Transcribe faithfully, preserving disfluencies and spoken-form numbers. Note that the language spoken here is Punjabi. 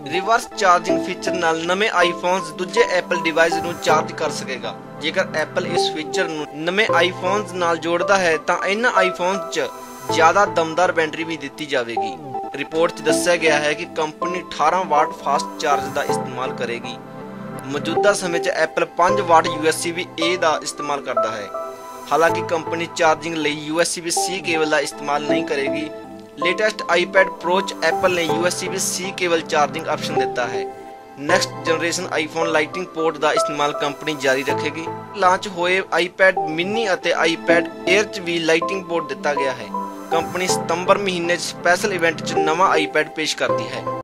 ਰਿਵਰਸ ਚਾਰਜਿੰਗ ਫੀਚਰ ਨਾਲ ਨਵੇਂ ਆਈਫੋਨਸ ਦੂਜੇ ਐਪਲ ਡਿਵਾਈਸ ਨੂੰ ਚਾਰਜ ਕਰ ਸਕੇਗਾ। ਜੇਕਰ ਐਪਲ ਇਸ ਫੀਚਰ ਨੂੰ ਨਵੇਂ ਆਈਫੋਨਸ ਨਾਲ ਜੋੜਦਾ ਹੈ ਤਾਂ ਇਹਨਾਂ ਆਈਫੋਨਸ 'ਚ ਜ਼ਿਆਦਾ ਦਮਦਾਰ ਬੈਟਰੀ ਵੀ ਦਿੱਤੀ ਜਾਵੇਗੀ। ਰਿਪੋਰਟ 'ਚ ਦੱਸਿਆ ਗਿਆ ਹੈ ਕਿ ਕੰਪਨੀ ਅਠਾਰਾਂ ਵਾਟ ਫਾਸਟ ਚਾਰਜ ਦਾ ਇਸਤੇਮਾਲ ਕਰੇਗੀ। ਮੌਜੂਦਾ ਸਮੇਂ 'ਚ ਐਪਲ ਪੰਜ watt U S B A ਦਾ ਇਸਤੇਮਾਲ ਕਰਦਾ ਹੈ। ਹਾਲਾਂਕਿ ਕੰਪਨੀ ਚਾਰਜਿੰਗ ਲਈ U S B C cable ਦਾ ਇਸਤੇਮਾਲ ਨਹੀਂ ਕਰੇਗੀ। ਲੇਟੈਸਟ ਆਈਪੈਡ ਪ੍ਰੋ 'ਚ ਐਪਲ ਨੇ U S B C cable charging option ਦਿੱਤਾ ਹੈ। Next generation iPhone lightning port ਦਾ ਇਸਤੇਮਾਲ ਕੰਪਨੀ ਜਾਰੀ ਰੱਖੇਗੀ। ਲਾਂਚ ਹੋਏ ਆਈਪੈਡ ਮਿਨੀ ਅਤੇ ਆਈਪੈਡ 에ਅਰ 'ਚ ਵੀ ਲਾਈਟਿੰਗ ਪੋਰਟ ਦਿੱਤਾ ਗਿਆ ਹੈ। ਕੰਪਨੀ ਸਤੰਬਰ ਮਹੀਨੇ 'ਚ ਸਪੈਸ਼ਲ ਇਵੈਂਟ 'ਚ ਨਵਾਂ ਆਈਪੈਡ ਪੇਸ਼ ਕਰਦੀ ਹੈ।